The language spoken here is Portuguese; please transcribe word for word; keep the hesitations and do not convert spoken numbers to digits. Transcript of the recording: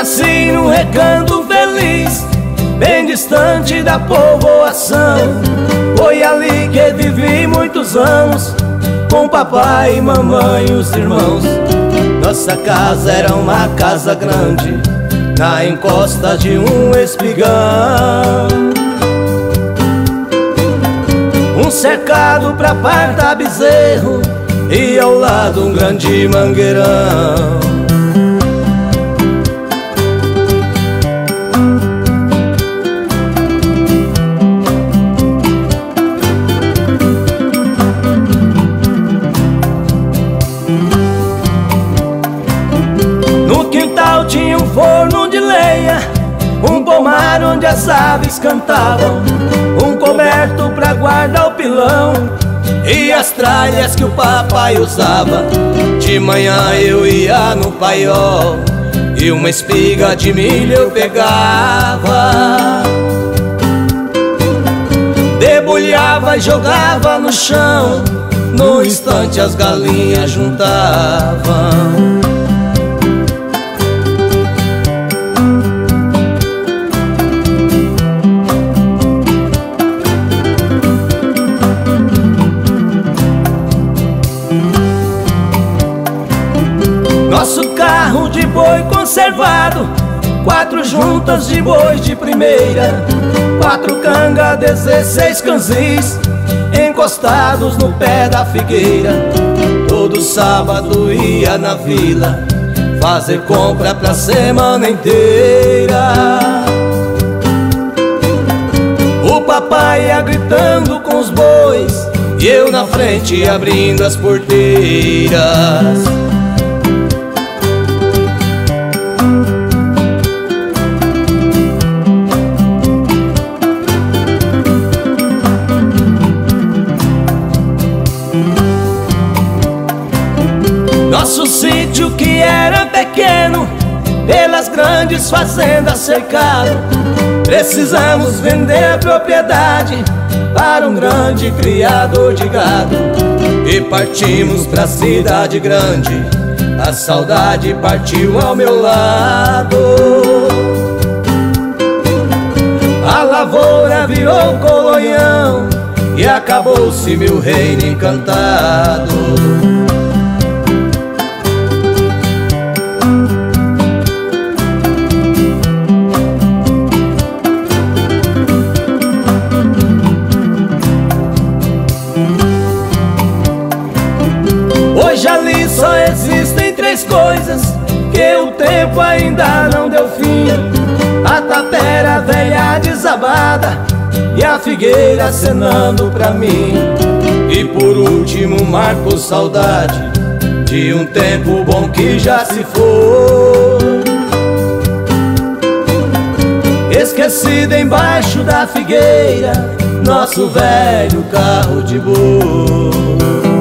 nasci num recanto feliz, bem distante da povoação. Foi ali que vivi muitos anos, com papai, mamãe e os irmãos. Nossa casa era uma casa grande, na encosta de um espigão. Um cercado pra partar bezerro e ao lado um grande mangueirão. No quintal tinha um forno de lenha, um pomar onde as aves cantavam, um coberto pra guardar o pilão e as tralhas que o papai usava. De manhã eu ia no paiol e uma espiga de milho eu pegava, debulhava e jogava no chão. No instante as galinhas juntavam. Nosso carro de boi conservado, quatro juntas de bois de primeira, quatro canga, dezesseis canzis, encostados no pé da figueira. Todo sábado ia na vila fazer compra pra semana inteira. O papai ia gritando com os bois e eu na frente abrindo as porteiras. Nosso sítio, que era pequeno, pelas grandes fazendas cercado, precisamos vender a propriedade para um grande criador de gado. E partimos pra cidade grande, a saudade partiu ao meu lado. A lavoura virou colonhão e acabou-se meu reino encantado. Hoje ali só existem três coisas que o tempo ainda não deu fim: a tapera velha desabada e a figueira acenando pra mim. E por último marco saudade de um tempo bom que já se foi, esquecido embaixo da figueira, nosso velho carro de boi.